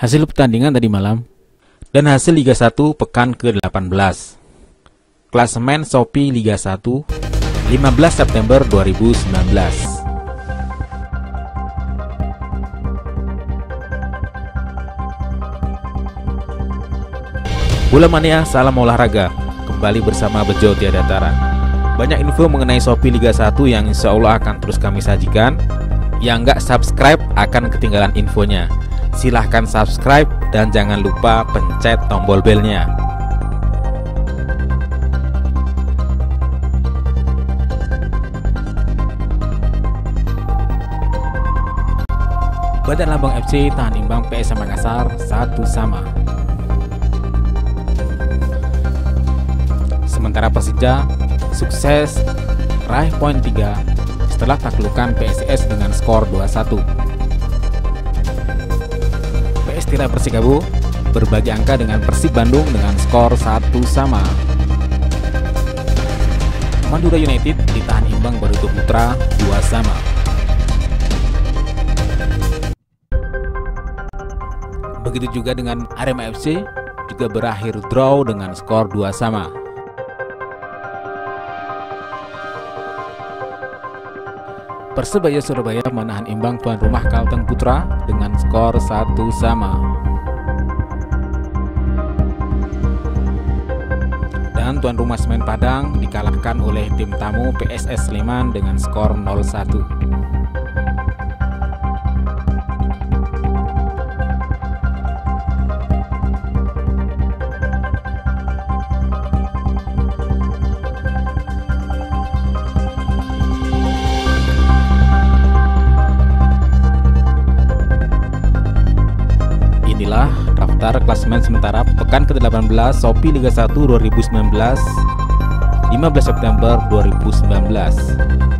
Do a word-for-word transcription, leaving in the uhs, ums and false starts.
Hasil pertandingan tadi malam dan hasil Liga satu pekan ke delapan belas. Klasemen Shopee Liga satu lima belas September dua ribu sembilan belas. Bola Mania, salam olahraga. Kembali bersama Bejo Tiada Tara. Banyak info mengenai Shopee Liga satu yang insya Allah akan terus kami sajikan. Yang nggak subscribe akan ketinggalan infonya. Silahkan subscribe dan jangan lupa pencet tombol belnya. Badan Lambang F C tahan imbang P S M Makassar satu sama. Sementara Persija sukses raih poin tiga setelah taklukan P S I S dengan skor dua satu. P S Tira Persikabo berbagi angka dengan Persib Bandung dengan skor satu sama. Madura United ditahan imbang Barito Putra dua sama. Begitu juga dengan Arema F C juga berakhir draw dengan skor dua sama. Persebaya Surabaya menahan imbang tuan rumah Kalteng Putra dengan skor satu sama. Dan tuan rumah Semen Padang dikalahkan oleh tim tamu P S S Sleman dengan skor nol satu. Inilah daftar klasemen sementara pekan ke delapan belas Shopee Liga satu dua ribu sembilan belas lima belas September dua ribu sembilan belas.